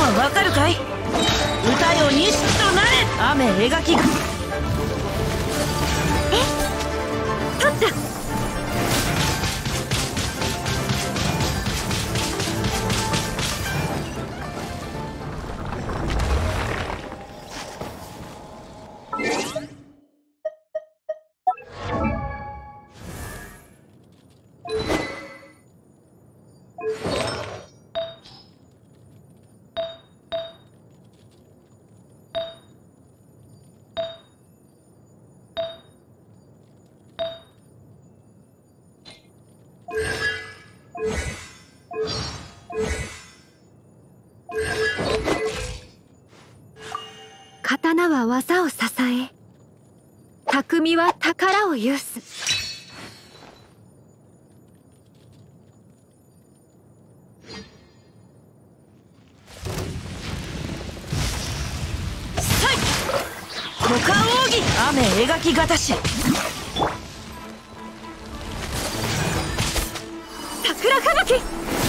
わかるかい。歌よ錦となれ。雨描きが。 取った。刀は技を支え、匠は宝を有す。 股間奥義。雨描きがたし。 桜吹雪。